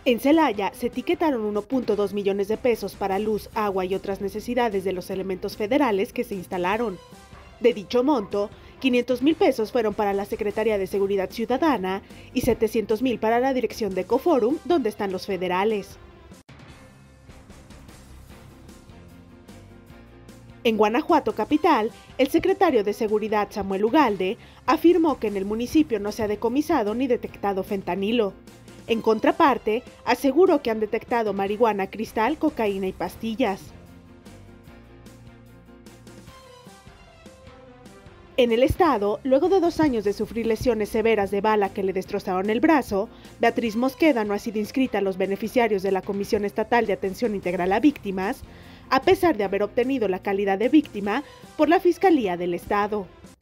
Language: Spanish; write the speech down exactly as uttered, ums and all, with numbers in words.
En Celaya se etiquetaron uno punto dos millones de pesos para luz, agua y otras necesidades de los elementos federales que se instalaron. De dicho monto, quinientos mil pesos fueron para la Secretaría de Seguridad Ciudadana y setecientos mil para la dirección de Ecoforum, donde están los federales. En Guanajuato capital, el secretario de Seguridad Samuel Ugalde afirmó que en el municipio no se ha decomisado ni detectado fentanilo. En contraparte, aseguró que han detectado marihuana cristal, cocaína y pastillas. En el estado, luego de dos años de sufrir lesiones severas de bala que le destrozaron el brazo, Beatriz Mosqueda no ha sido inscrita a los beneficiarios de la Comisión Estatal de Atención Integral a Víctimas, a pesar de haber obtenido la calidad de víctima por la Fiscalía del Estado.